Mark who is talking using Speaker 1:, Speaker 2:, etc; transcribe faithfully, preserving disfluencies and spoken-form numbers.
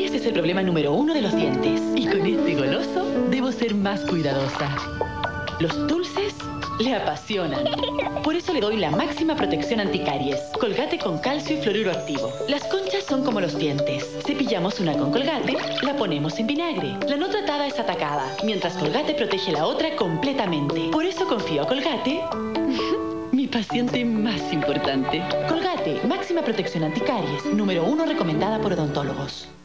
Speaker 1: caries es el problema número uno de los dientes. Y con este goloso, debo ser más cuidadosa. Los dulces le apasionan. Por eso le doy la máxima protección anticaries. Colgate con calcio y fluoruro activo. Las conchas son como los dientes. Cepillamos una con Colgate, la ponemos en vinagre. La no tratada es atacada, mientras Colgate protege la otra completamente. Por eso confío a Colgate, mi paciente más importante. Colgate, máxima protección anticaries, número uno recomendada por odontólogos.